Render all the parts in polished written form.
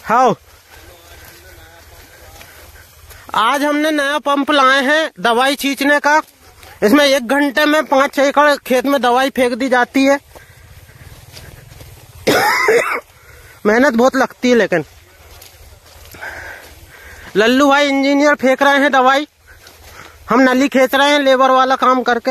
हाँ, आज हमने नया पंप लाए हैं दवाई छींचने का। इसमें 1 घंटे में 5-6 एकड़ खेत में दवाई फेंक दी जाती है। मेहनत बहुत लगती है, लेकिन लल्लू भाई इंजीनियर फेंक रहे हैं दवाई, हम नली खींच रहे हैं लेबर वाला काम करके।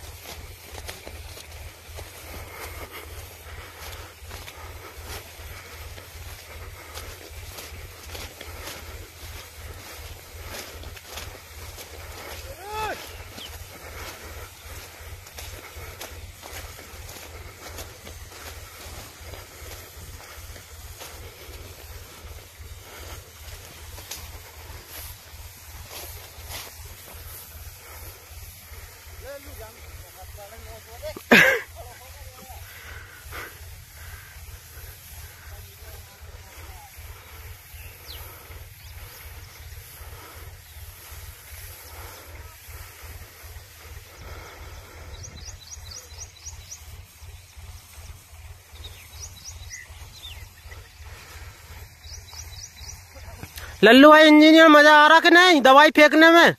लल्लू भाई इंजीनियर, मजा आ रहा कि नहीं दवाई फेंकने में?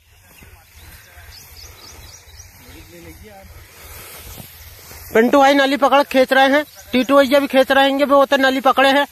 पिंटू भाई नली पकड़ खींच रहे हैं, टीटू भैया भी खींच रहेंगे, वो तो नली पकड़े हैं।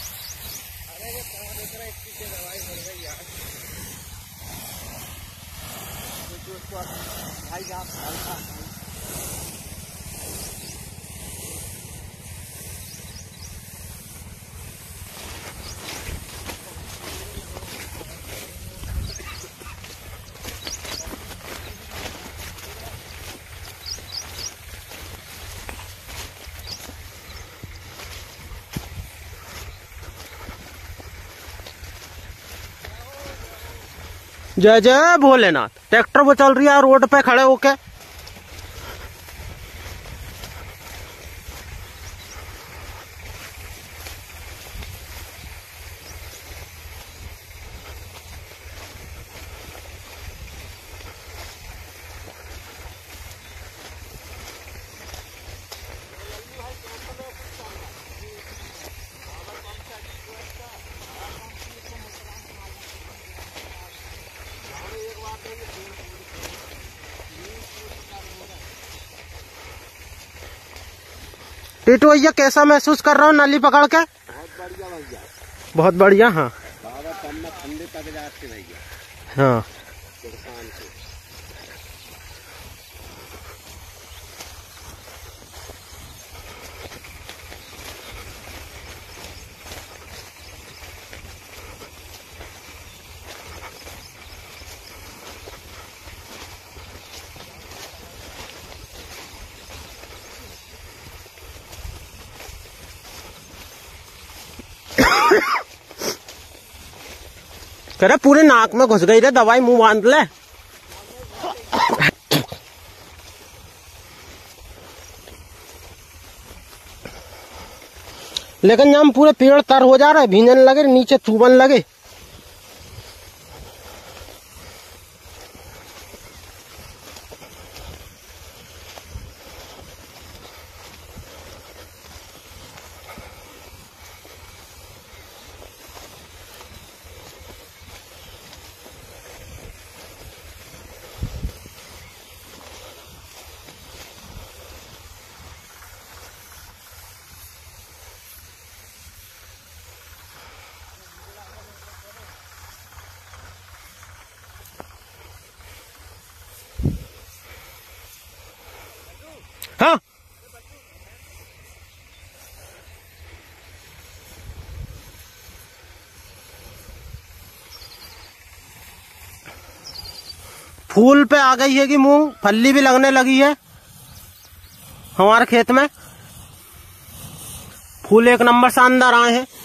जय जय भोलेनाथ। ट्रैक्टर वो चल रही है रोड पे खड़े होके। टीटू भैया कैसा महसूस कर रहा हूँ नली पकड़ के? बहुत बढ़िया भैया, बहुत बढ़िया। हाँ ठंडे तक जाते भैया। हाँ, कह रहे पूरे नाक में घुस गई रे दवाई, मुंह बांध ले। लेकिन जब पूरे पेड़ तर हो जा रहा है, भींजने लगे, नीचे चुभन लगे। हाँ, फूल पे आ गई है कि मूंग फल्ली भी लगने लगी है हमारे खेत में। फूल 1 नंबर शानदार आए हैं।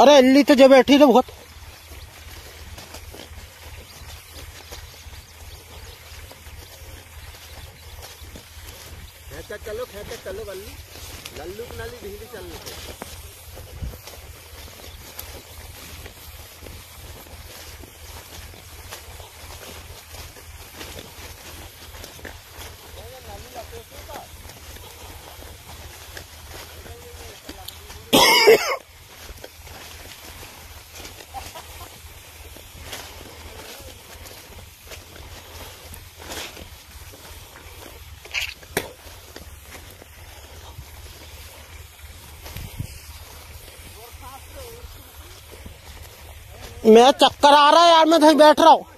अरे इल्ली तो जब बैठी तो बहुत। खेते चलो गल्ली लल्लू की नाली ढीली चलने मैं चक्कर आ रहा है यार, मैं कहीं बैठ रहा हूँ।